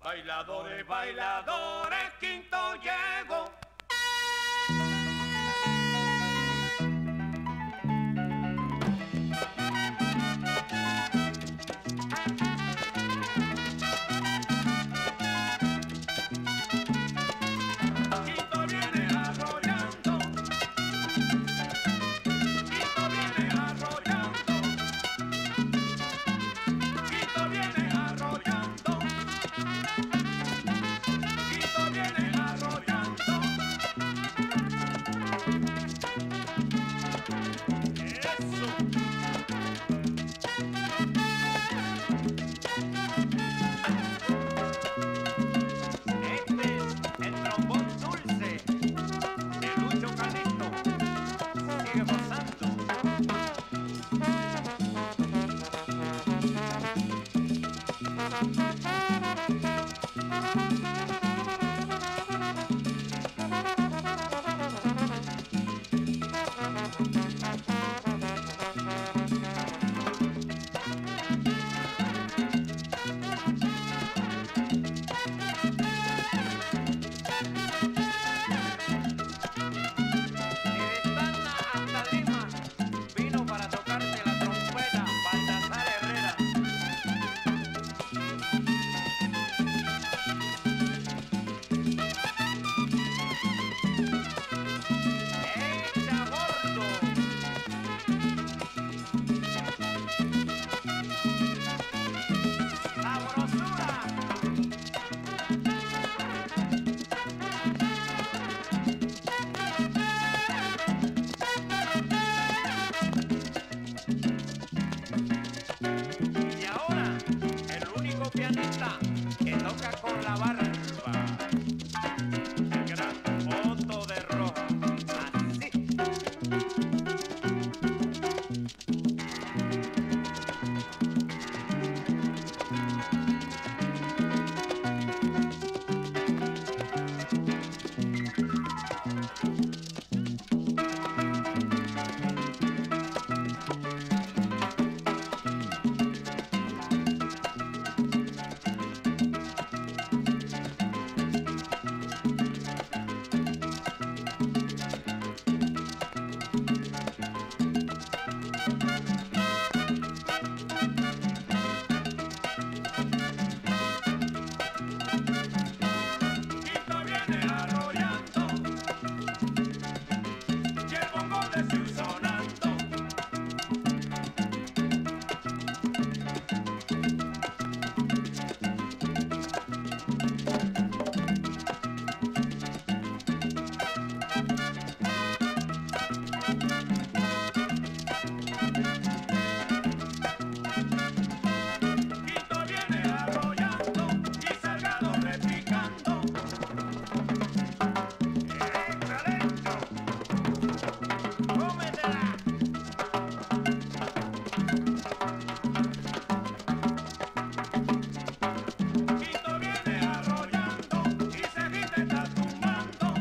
Bailadores, bailadores, quinto llego. Quinto viene arrollando. Quinto viene arrollando. Quinto viene arrollando. Quinto viene arrollando. Eso. Este es el trombón dulce de Lucho Calixto. Sigue gozando. Hasta Lima vino para tocarte la trompeta Baltasar Herrera. ¡Echa gordo! ¡Sabrosura! Y ahora, el único pianista que toca con la barba, el gran Otto de Roja. Así. Quinto viene arrollando. Y el bongo de Siu sonando. Quinto viene arrollando y Salgado replicando. ¡Excelente! ¡Cómetela! Quinto viene arrollando y Seguite está tumbando.